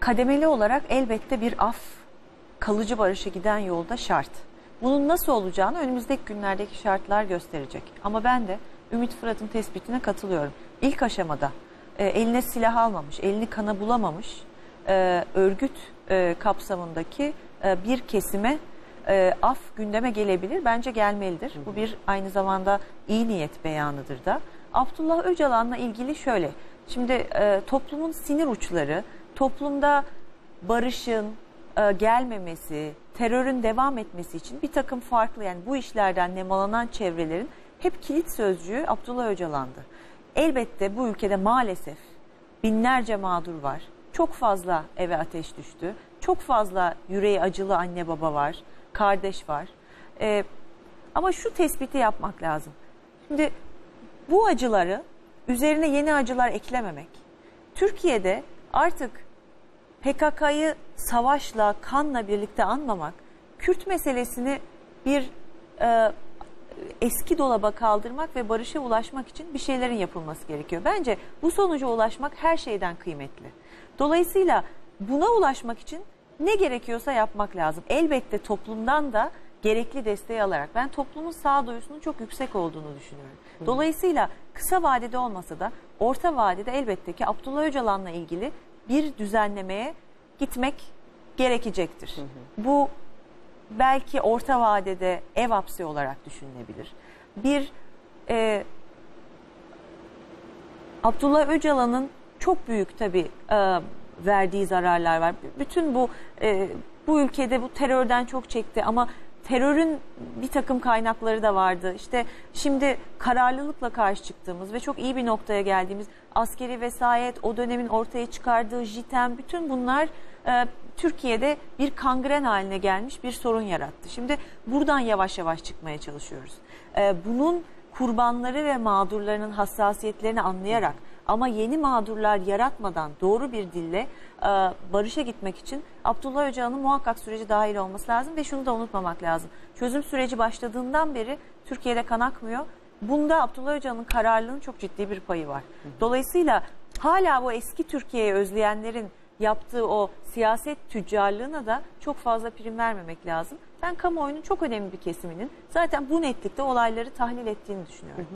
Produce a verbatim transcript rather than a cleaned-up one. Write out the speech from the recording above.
kademeli olarak elbette bir af, kalıcı barışa giden yolda şart. Bunun nasıl olacağını önümüzdeki günlerdeki şartlar gösterecek. Ama ben de Ümit Fırat'ın tespitine katılıyorum. İlk aşamada e, eline silah almamış, elini kana bulamamış e, örgüt e, kapsamındaki e, bir kesime e, af gündeme gelebilir. Bence gelmelidir. Bu bir aynı zamanda iyi niyet beyanıdır da. Abdullah Öcalan'la ilgili şöyle. Şimdi e, toplumun sinir uçları, toplumda barışın e, gelmemesi, terörün devam etmesi için bir takım farklı, yani bu işlerden nemalanan çevrelerin hep kilit sözcüğü Abdullah Öcalan'dı. Elbette bu ülkede maalesef binlerce mağdur var. Çok fazla eve ateş düştü. Çok fazla yüreği acılı anne baba var, kardeş var. E, ama şu tespiti yapmak lazım. Şimdi bu acıları üzerine yeni acılar eklememek. Türkiye'de artık P K K'yı savaşla, kanla birlikte anmamak, Kürt meselesini bir e, eski dolaba kaldırmak ve barışa ulaşmak için bir şeylerin yapılması gerekiyor. Bence bu sonuca ulaşmak her şeyden kıymetli. Dolayısıyla buna ulaşmak için ne gerekiyorsa yapmak lazım. Elbette toplumdan da gerekli desteği alarak. Ben toplumun sağduyusunun çok yüksek olduğunu düşünüyorum. Dolayısıyla kısa vadede olmasa da orta vadede elbette ki Abdullah Öcalan'la ilgili bir düzenlemeye gitmek gerekecektir. Hı hı. Bu belki orta vadede ev hapsi olarak düşünülebilir. Bir e, Abdullah Öcalan'ın çok büyük tabii e, verdiği zararlar var. Bütün bu e, bu ülkede bu terörden çok çekti ama terörün bir takım kaynakları da vardı. İşte şimdi kararlılıkla karşı çıktığımız ve çok iyi bir noktaya geldiğimiz askeri vesayet, o dönemin ortaya çıkardığı JITEM, bütün bunlar e, Türkiye'de bir kangren haline gelmiş bir sorun yarattı. Şimdi buradan yavaş yavaş çıkmaya çalışıyoruz. E, bunun kurbanları ve mağdurlarının hassasiyetlerini anlayarak ama yeni mağdurlar yaratmadan doğru bir dille e, barışa gitmek için Abdullah Öcalan'ın muhakkak süreci dahil olması lazım ve şunu da unutmamak lazım. Çözüm süreci başladığından beri Türkiye'de kan akmıyor. Bunda Abdullah Öcalan'ın kararlılığının çok ciddi bir payı var. Dolayısıyla hala bu eski Türkiye'yi özleyenlerin yaptığı o siyaset tüccarlığına da çok fazla prim vermemek lazım. Ben kamuoyunun çok önemli bir kesiminin zaten bu netlikte olayları tahlil ettiğini düşünüyorum.